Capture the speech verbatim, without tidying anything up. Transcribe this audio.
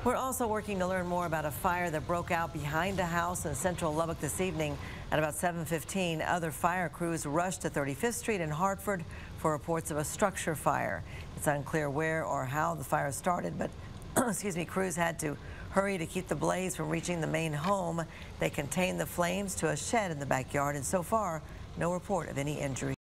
We're also working to learn more about a fire that broke out behind a house in central Lubbock this evening at about seven fifteen. Other fire crews rushed to thirty-fifth Street in Hartford for reports of a structure fire. It's unclear where or how the fire started, but excuse me, crews had to hurry to keep the blaze from reaching the main home. They contained the flames to a shed in the backyard, and so far, no report of any injury.